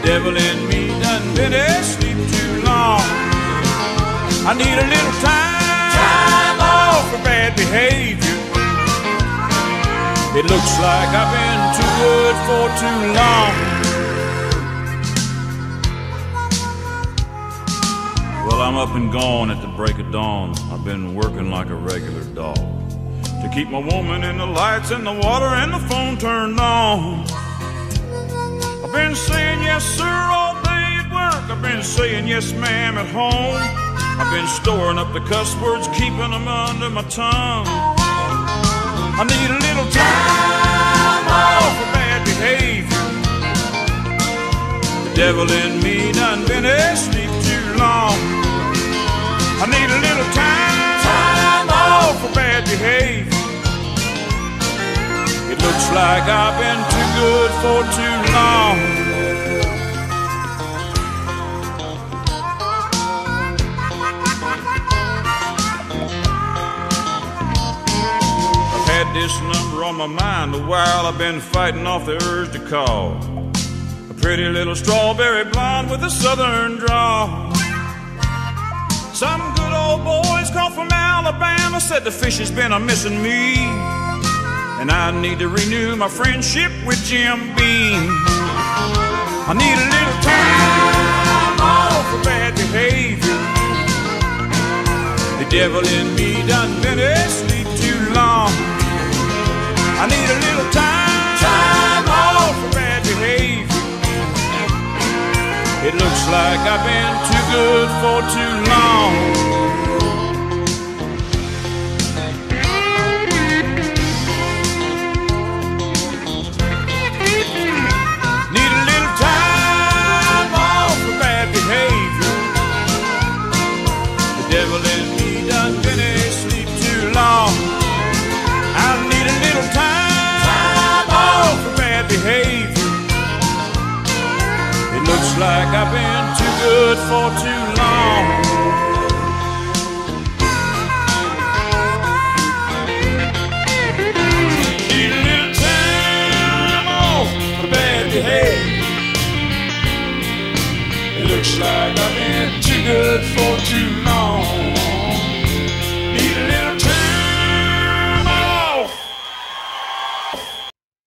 devil in me done been asleep too long. I need a little time off for bad behavior. It looks like I've been too good for too long. Well, I'm up and gone at the break of dawn. I've been working like a regular dog to keep my woman and the lights and the water and the phone turned on. I've been saying yes sir all day at work. I've been saying yes ma'am at home. I've been storing up the cuss words, keeping them under my tongue. I need a little time off for bad behavior. The devil in me done been asleep too long. I need a little time off for bad behavior. It looks like I've been too good for too long. I've had this number on my mind a while. I've been fighting off the urge to call. A pretty little strawberry blonde with a southern drawl. Some good old boys called from Alabama said the fish has been a-missing me, and I need to renew my friendship with Jim Beam. I need a little time off for bad behavior. The devil in me done been asleep too long. I need a little time off for bad behavior. It looks like I've been too good for too long. Need a little time off for bad behavior. The devil in me done been asleep too long. I need a little time off for bad behavior. Looks like I've been too good for too long. Need a little time off for bad behavior. It looks like I've been too good for